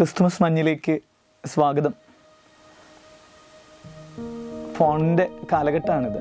Christmas മഞ്ഞിലേക്ക് സ്വാഗതം. ഫോണിൻ്റെ കാലഘട്ടമാണിത്.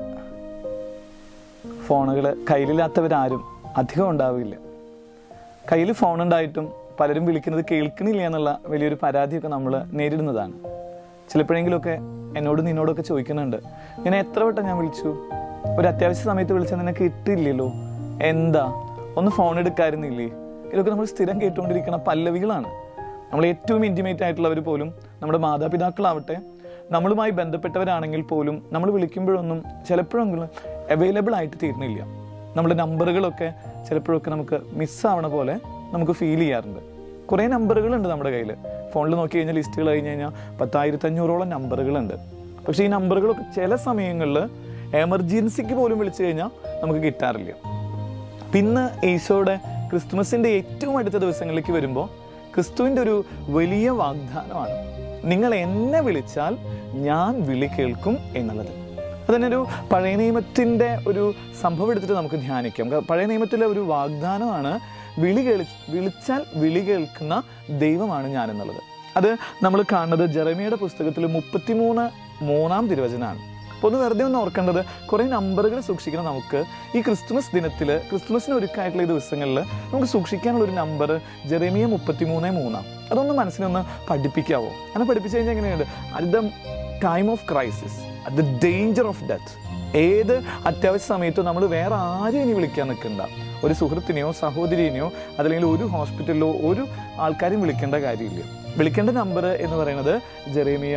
ഫോണുകൾ കയ്യിലില്ലാത്തവരാരും അധികം ഉണ്ടാവില്ല. കയ്യിൽ ഫോണുണ്ടായിട്ടും പലരും വിളിക്കുന്നത് കേൾക്കണില്ല എന്നുള്ള വലിയൊരു പരാതിയൊക്കെ നമ്മൾ നേരിടുന്നതാണ്. ചിലപ്പോഴെങ്കിലുമൊക്കെ നിന്നോടൊക്കെ ചോദിക്കുന്നുണ്ട്, ഞാൻ എത്ര വട്ടം ഞാൻ വിളിച്ചു, ഒരു അത്യാവശ്യ സമയത്ത് വിളിച്ചാൽ നിനക്ക് കിട്ടില്ലല്ലോ, എന്താ ഒന്ന് ഫോൺ എടുക്കാറുന്നില്ലേ? ഇതൊക്കെ നമ്മൾ സ്ഥിരം കേട്ടുകൊണ്ടിരിക്കുന്ന പല്ലവികളാണ്. നമ്മൾ ഏറ്റവും ഇൻറ്റിമേറ്റ് ആയിട്ടുള്ളവർ പോലും, നമ്മുടെ മാതാപിതാക്കളാവട്ടെ, നമ്മളുമായി ബന്ധപ്പെട്ടവരാണെങ്കിൽ പോലും നമ്മൾ വിളിക്കുമ്പോഴൊന്നും ചിലപ്പോഴെങ്കിലും അവൈലബിൾ ആയിട്ട് തീരുന്നില്ല. നമ്മുടെ നമ്പറുകളൊക്കെ ചിലപ്പോഴൊക്കെ നമുക്ക് മിസ്സാവണ പോലെ നമുക്ക് ഫീൽ ചെയ്യാറുണ്ട്. കുറേ നമ്പറുകളുണ്ട് നമ്മുടെ കയ്യിൽ. ഫോണിൽ നോക്കി കഴിഞ്ഞാൽ ലിസ്റ്റുകൾ കഴിഞ്ഞ് കഴിഞ്ഞാൽ 10,500ഓളം നമ്പറുകളുണ്ട്. പക്ഷേ ഈ നമ്പറുകളൊക്കെ ചില സമയങ്ങളിൽ എമർജൻസിക്ക് പോലും വിളിച്ചു കഴിഞ്ഞാൽ നമുക്ക് കിട്ടാറില്ല. പിന്നെ ഈശോയുടെ ക്രിസ്തുമസിൻ്റെ ഏറ്റവും അടുത്ത ദിവസങ്ങളിലേക്ക് വരുമ്പോൾ ക്രിസ്തുവിൻ്റെ ഒരു വലിയ വാഗ്ദാനമാണ്, നിങ്ങൾ എന്നെ വിളിച്ചാൽ ഞാൻ വിളി കേൾക്കും എന്നുള്ളത്. അതുതന്നെ ഒരു പഴയ നിയമത്തിൻ്റെ ഒരു സംഭവം എടുത്തിട്ട് നമുക്ക് ധ്യാനിക്കാം. പഴയ നിയമത്തിലെ ഒരു വാഗ്ദാനമാണ് വിളിച്ചാൽ വിളി കേൾക്കുന്ന ദൈവമാണ് ഞാൻ എന്നുള്ളത്. അത് നമ്മൾ കാണുന്നത് ജെറമിയയുടെ പുസ്തകത്തിൽ 33:3 തിരുവചനമാണ്. അപ്പോൾ ഒന്ന് വെറുതെ ഒന്ന് ഓർക്കേണ്ടത്, കുറേ നമ്പറുകൾ സൂക്ഷിക്കണം. നമുക്ക് ഈ ക്രിസ്തുമസ് ദിനത്തിൽ, ക്രിസ്തുമസിന് ഒരുക്കായിട്ടുള്ള ഈ ദിവസങ്ങളിൽ നമുക്ക് സൂക്ഷിക്കാനുള്ളൊരു നമ്പർ ജെറമിയ 33:3. അതൊന്ന് മനസ്സിനൊന്ന് പഠിപ്പിക്കാവോ? അങ്ങനെ പഠിപ്പിച്ചു കഴിഞ്ഞാൽ എങ്ങനെയുണ്ട്? At the time of crisis, at the danger of death, ഏത് അത്യാവശ്യ സമയത്തും നമ്മൾ വേറെ ആരെയും ഇനി വിളിക്കാൻ നിൽക്കണ്ട. ഒരു സുഹൃത്തിനെയോ സഹോദരിനെയോ അതല്ലെങ്കിൽ ഒരു ഹോസ്പിറ്റലിലോ ഒരു ആൾക്കാരെയും വിളിക്കേണ്ട കാര്യമില്ല. വിളിക്കേണ്ട നമ്പർ എന്ന് പറയുന്നത് ജെറമിയ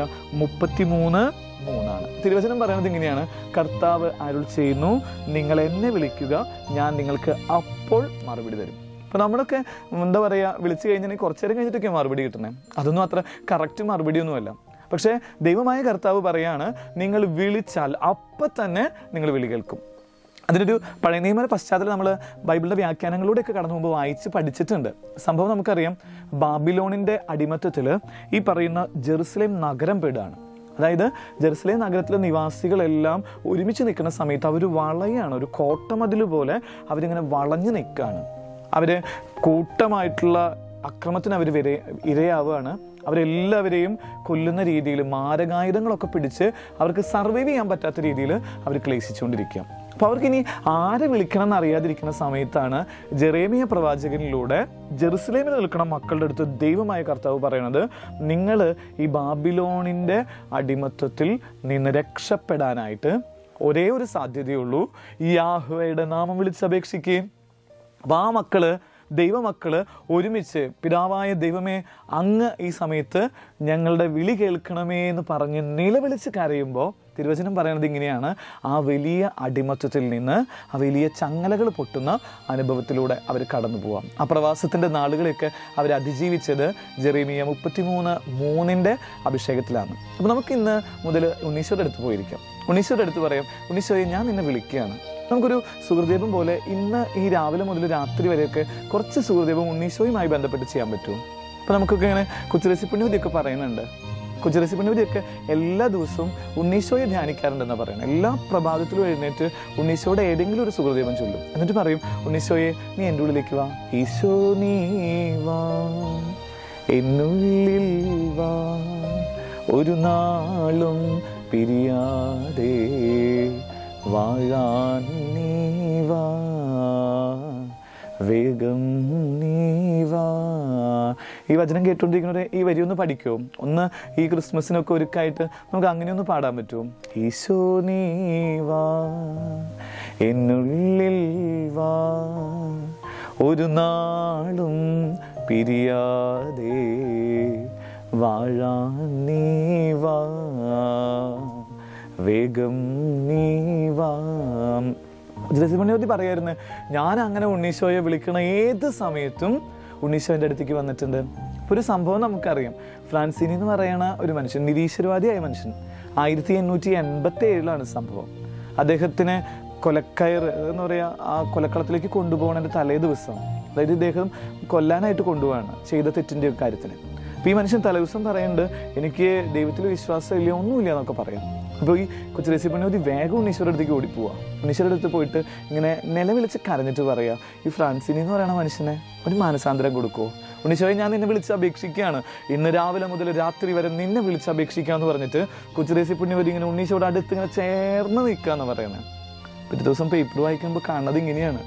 33:3. തിരുവചനം പറയുന്നത് ഇങ്ങനെയാണ്, കർത്താവ് അരുൾ ചെയ്യുന്നു, നിങ്ങൾ എന്നെ വിളിക്കുക, ഞാൻ നിങ്ങൾക്ക് അപ്പോൾ മറുപടി തരും. അപ്പോൾ നമ്മളൊക്കെ എന്താ പറയുക, വിളിച്ചു കഴിഞ്ഞാൽ കുറച്ചു നേരം കഴിഞ്ഞിട്ടൊക്കെ മറുപടി കിട്ടണേ. അതൊന്നും അത്ര കറക്റ്റ് മറുപടിയൊന്നുമല്ല. പക്ഷേ ദൈവമായ കർത്താവ് പറയാണ്, നിങ്ങൾ വിളിച്ചാൽ അപ്പം തന്നെ നിങ്ങൾ വിളി കേൾക്കും. അതിനൊരു പഴയ നിയമ പശ്ചാത്തലം നമ്മൾ ബൈബിളിൻ്റെ വ്യാഖ്യാനങ്ങളിലൂടെയൊക്കെ കടന്നു പോകുമ്പോൾ വായിച്ച് പഠിച്ചിട്ടുണ്ട്. സംഭവം നമുക്കറിയാം, ബാബിലോണിൻ്റെ അടിമത്തത്തിൽ ഈ പറയുന്ന ജെറുസലേം നഗരം പെടുകയാണ്. അതായത് ജെറുസലേം നഗരത്തിലെ നിവാസികളെല്ലാം ഒരുമിച്ച് നിൽക്കുന്ന സമയത്ത് അവർ വളയാണ്, ഒരു കോട്ടമതിൽ പോലെ അവരിങ്ങനെ വളഞ്ഞു നിൽക്കുകയാണ്. അവർ കൂട്ടമായിട്ടുള്ള അക്രമത്തിന് അവർ ഇരയാവുകയാണ്. അവരെല്ലാവരെയും കൊല്ലുന്ന രീതിയിൽ മാരകായുധങ്ങളൊക്കെ പിടിച്ച് അവർക്ക് സർവൈവ് ചെയ്യാൻ പറ്റാത്ത രീതിയിൽ അവർ ക്ലേശിച്ചുകൊണ്ടിരിക്കുക. അപ്പോൾ അവർക്കിനി ആരെ വിളിക്കണം എന്നറിയാതിരിക്കുന്ന സമയത്താണ് ജെറേമിയ പ്രവാചകനിലൂടെ ജെറുസലേമിൽ നിൽക്കുന്ന മക്കളുടെ അടുത്ത് ദൈവമായ കർത്താവ് പറയണത്, നിങ്ങൾ ഈ ബാബിലോണിൻ്റെ അടിമത്വത്തിൽ നിന്ന് രക്ഷപ്പെടാനായിട്ട് ഒരേ ഒരു സാധ്യതയുള്ളൂ, യാഹ്വയുടെ നാമം വിളിച്ചപേക്ഷിക്കുകയും. അപ്പോൾ ആ മക്കള്, ദൈവമക്കള് ഒരുമിച്ച് പിതാവായ ദൈവമേ, അങ്ങ് ഈ സമയത്ത് ഞങ്ങളുടെ വിളി കേൾക്കണമേ എന്ന് പറഞ്ഞ് നിലവിളിച്ച് കരയുമ്പോൾ തിരുവചനം പറയുന്നത് ഇങ്ങനെയാണ്, ആ വലിയ അടിമത്വത്തിൽ നിന്ന് ആ വലിയ ചങ്ങലകൾ പൊട്ടുന്ന അനുഭവത്തിലൂടെ അവർ കടന്നു പോവാം. ആ പ്രവാസത്തിൻ്റെ നാളുകളെയൊക്കെ അവർ അതിജീവിച്ചത് ജെറമിയ 33:3 അഭിഷേകത്തിലാണ്. അപ്പോൾ നമുക്ക് ഇന്ന് മുതൽ ഉണ്ണീശോയുടെ അടുത്ത് പോയിരിക്കാം. ഉണ്ണീശോയുടെ അടുത്ത് പറയാം, ഉണ്ണീശോയെ ഞാൻ നിന്നെ വിളിക്കുകയാണ്. നമുക്കൊരു സുഹൃദീപം പോലെ ഇന്ന് ഈ രാവിലെ മുതൽ രാത്രി വരെയൊക്കെ കുറച്ച് സുഹൃദീപം ഉണ്ണീശോയുമായി ബന്ധപ്പെട്ട് ചെയ്യാൻ പറ്റും. അപ്പോൾ നമുക്കൊക്കെ ഇങ്ങനെ കൊച്ചുരസി പുണ്യവതിയൊക്കെ പറയുന്നുണ്ട്. കൊച്ചുരസി പുണ്യവതിയൊക്കെ എല്ലാ ദിവസവും ഉണ്ണീശോയെ ധ്യാനിക്കാറുണ്ടെന്ന് പറയുന്നത്. എല്ലാ പ്രഭാതത്തിലും എഴുന്നേറ്റ് ഉണ്ണീശോയുടെ ഏതെങ്കിലും ഒരു സുഹൃദീപം ചൊല്ലും. എന്നിട്ട് പറയും, ഉണ്ണീശോയെ നീ എൻ്റെ ഉള്ളിലേക്ക് വാ, ഈശോ നീ വാ എന്നുള്ളിൽ വാ, ഒരു നാളും പിരിയാതെ വാഴാൻ നീ വാ, വേഗം നീ വാ. ഈ വചനം കേട്ടുകൊണ്ടിരിക്കുന്നവരെ ഈ വരി ഒന്ന് പഠിക്കുമോ? ഒന്ന് ഈ ക്രിസ്മസിനൊക്കെ ഒരുക്കായിട്ട് നമുക്ക് അങ്ങനെയൊന്ന് പാടാൻ പറ്റുമോ? ഈശോ നീ വാ എന്നുള്ളിൽ വാ, ഒരു നാളും പിരിയാതെ വാഴാൻ നീ വാ, വേഗം നീ വാ. ജലസിമണ്യവതി പറയായിരുന്നു, ഞാൻ അങ്ങനെ ഉണ്ണീശോയെ വിളിക്കണ ഏത് സമയത്തും ഉണ്ണീശോ എൻ്റെ അടുത്തേക്ക് വന്നിട്ടുണ്ട്. ഇപ്പോൾ ഒരു സംഭവം നമുക്കറിയാം. ഫ്രാൻസിനി എന്ന് പറയുന്ന ഒരു മനുഷ്യൻ, നിരീശ്വരവാദിയായ മനുഷ്യൻ, 1887 സംഭവം. അദ്ദേഹത്തിന് കൊലക്കയർ എന്ന് പറയുക, ആ കൊലക്കളത്തിലേക്ക് കൊണ്ടുപോകണതിൻ്റെ തലേ ദിവസം, അതായത് ഇദ്ദേഹം കൊല്ലാനായിട്ട് കൊണ്ടുപോവാണ് ചെയ്ത തെറ്റിൻ്റെ കാര്യത്തിന്. അപ്പോൾ ഈ മനുഷ്യൻ തലേദിവസം പറയുന്നുണ്ട്, എനിക്ക് ദൈവത്തിൽ വിശ്വാസം ഇല്ല, ഒന്നുമില്ല എന്നൊക്കെ പറയും. അപ്പോൾ ഈ കൊച്ചുരസി പുണ്യവതി വേഗം ഉണ്ണീശ്വരുടെ അടുത്തേക്ക് ഓടിപ്പോവുക. ഉണ്ണീശ്വരുടെ അടുത്ത് പോയിട്ട് ഇങ്ങനെ നിലവിളിച്ച് കരഞ്ഞിട്ട് പറയുക, ഈ ഫ്രാൻസിനി എന്ന് പറയുന്ന മനുഷ്യനെ ഒരു മാനസാന്തരം കൊടുക്കുമോ, ഉണ്ണീശോയെ ഞാൻ നിന്നെ വിളിച്ച് അപേക്ഷിക്കുകയാണ്, ഇന്ന് രാവിലെ മുതൽ രാത്രി വരെ നിന്നെ വിളിച്ച് അപേക്ഷിക്കാമെന്ന് പറഞ്ഞിട്ട് കൊച്ചുത്രേസ്യ പുണ്യവതി ഇങ്ങനെ ഉണ്ണീശോയുടെ അടുത്ത് ഇങ്ങനെ ചേർന്ന് നിൽക്കുക എന്ന് പറയുന്നത്. പിറ്റേ ദിവസം പേപ്പർ വായിക്കുമ്പോൾ കാണുന്നത് ഇങ്ങനെയാണ്.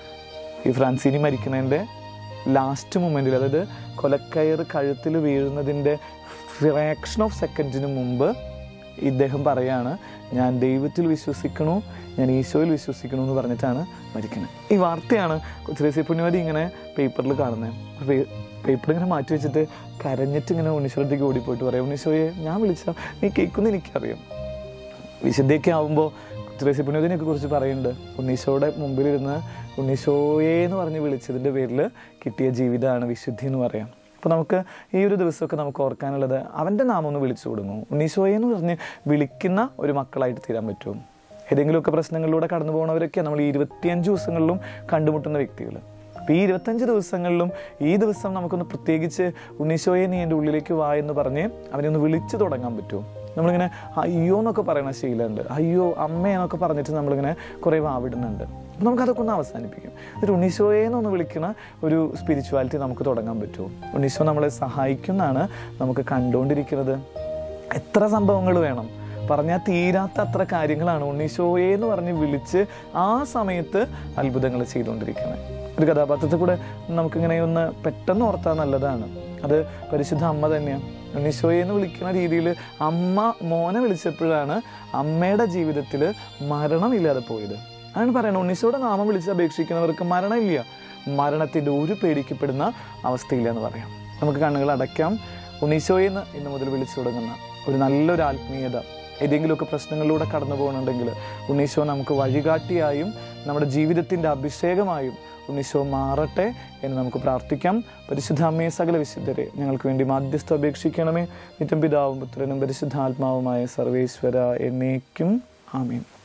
ഈ ഫ്രാൻസിനി മരിക്കുന്നതിൻ്റെ ലാസ്റ്റ് മൊമെൻറ്റിൽ, അതായത് കൊലക്കയർ കഴുത്തിൽ വീഴുന്നതിൻ്റെ ഫ്രാക്ഷൻ ഓഫ് സെക്കൻഡിന് മുമ്പ് ഇദ്ദേഹം പറയാണ്, ഞാൻ ദൈവത്തിൽ വിശ്വസിക്കണു, ഞാൻ ഈശോയിൽ വിശ്വസിക്കണു എന്ന് പറഞ്ഞിട്ടാണ് മരിക്കുന്നത്. ഈ വാർത്തയാണ് കൊച്ചുത്രേസ്യ പുണ്യവതി ഇങ്ങനെ പേപ്പറിൽ കാണുന്നത്. പേപ്പർ ഇങ്ങനെ മാറ്റി വെച്ചിട്ട് കരഞ്ഞിട്ട് ഇങ്ങനെ ഉണ്ണീശ്വരത്തേക്ക് ഓടിപ്പോയിട്ട് പറയാം, ഉണ്ണീശോയെ ഞാൻ വിളിച്ചാൽ നീ കേൾക്കുമെന്ന് എനിക്കറിയാം. വിശുദ്ധയൊക്കെ ആകുമ്പോൾ കൊച്ചുത്രേസ്യ പുണ്യവതിനെയൊക്കെ കുറിച്ച് പറയുന്നുണ്ട്, ഉണ്ണീശോയുടെ മുമ്പിലിരുന്ന് ഉണ്ണീശോയെ എന്ന് പറഞ്ഞ് വിളിച്ചതിൻ്റെ പേരിൽ കിട്ടിയ ജീവിതമാണ് വിശുദ്ധി എന്ന് പറയാം. അപ്പോൾ നമുക്ക് ഈ ഒരു ദിവസമൊക്കെ നമുക്ക് ഓർക്കാനുള്ളത്, അവൻ്റെ നാമം ഒന്ന് വിളിച്ചു കൊടുങ്ങും, ഉണ്ണീശോയെ എന്ന് പറഞ്ഞ് വിളിക്കുന്ന ഒരു മക്കളായിട്ട് തീരാൻ പറ്റും. ഏതെങ്കിലുമൊക്കെ പ്രശ്നങ്ങളിലൂടെ കടന്നു പോകുന്നവരൊക്കെ നമ്മൾ ഈ 25 ദിവസങ്ങളിലും കണ്ടുമുട്ടുന്ന വ്യക്തികൾ. അപ്പോൾ ഈ 25 ദിവസങ്ങളിലും ഈ ദിവസം നമുക്കൊന്ന് പ്രത്യേകിച്ച് ഉണ്ണീശോയെ നീ എൻ്റെ ഉള്ളിലേക്ക് വാ എന്ന് പറഞ്ഞ് അവനെ ഒന്ന് വിളിച്ചു തുടങ്ങാൻ പറ്റും. നമ്മളിങ്ങനെ അയ്യോ എന്നൊക്കെ പറയുന്ന ശീലമുണ്ട്, അയ്യോ അമ്മയെന്നൊക്കെ പറഞ്ഞിട്ട് നമ്മളിങ്ങനെ കുറേ വാവിടുന്നുണ്ട്. അപ്പോൾ നമുക്കതൊക്കെ ഒന്ന് അവസാനിപ്പിക്കും. ഒരു ഉണ്ണീശോയെ എന്നൊന്ന് വിളിക്കുന്ന ഒരു സ്പിരിച്വാലിറ്റി നമുക്ക് തുടങ്ങാൻ പറ്റുമോ? ഉണ്ണീശോ നമ്മളെ സഹായിക്കുന്നതാണ് നമുക്ക് കണ്ടുകൊണ്ടിരിക്കുന്നത്. എത്ര സംഭവങ്ങൾ വേണം, പറഞ്ഞാൽ തീരാത്ത അത്ര കാര്യങ്ങളാണ് ഉണ്ണീശോയെ എന്ന് പറഞ്ഞ് വിളിച്ച് ആ സമയത്ത് അത്ഭുതങ്ങൾ ചെയ്തുകൊണ്ടിരിക്കുന്നത്. ഒരു കഥാപാത്രത്തെ കൂടെ നമുക്കിങ്ങനെ ഒന്ന് പെട്ടെന്ന് ഓർത്താൽ നല്ലതാണ്. അത് പരിശുദ്ധ അമ്മ തന്നെയാണ്. ഉണ്ണീശോയെ എന്ന് വിളിക്കുന്ന രീതിയിൽ അമ്മ മോനെ വിളിച്ചപ്പോഴാണ് അമ്മയുടെ ജീവിതത്തിൽ മരണമില്ലാതെ പോയത്. അങ്ങനെ പറയണം, ഉണ്ണീശോയുടെ നാമം വിളിച്ച് അപേക്ഷിക്കുന്നവർക്ക് മരണമില്ല, മരണത്തിൻ്റെ ഒരു പേടിക്കപ്പെടുന്ന അവസ്ഥയില്ല എന്ന് പറയാം. നമുക്ക് കണ്ണുകൾ അടയ്ക്കാം. ഉണ്ണീശോയെന്ന് ഇന്ന് മുതൽ വിളിച്ചു തുടങ്ങുന്ന ഒരു നല്ലൊരു ആത്മീയത, ഏതെങ്കിലുമൊക്കെ പ്രശ്നങ്ങളിലൂടെ കടന്നു പോകുന്നുണ്ടെങ്കിൽ ഉണ്ണീശോ നമുക്ക് വഴികാട്ടിയായും നമ്മുടെ ജീവിതത്തിൻ്റെ അഭിഷേകമായും ഉണ്ണീശോ മാറട്ടെ എന്ന് നമുക്ക് പ്രാർത്ഥിക്കാം. പരിശുദ്ധ അമ്മയെ, സകല വിശുദ്ധരെ ഞങ്ങൾക്ക് വേണ്ടി മാധ്യസ്ഥ അപേക്ഷിക്കണമേ. നിത്യം പിതാവും പുത്രനും പരിശുദ്ധാത്മാവുമായ സർവേശ്വര എന്നേക്കും ആമേൻ.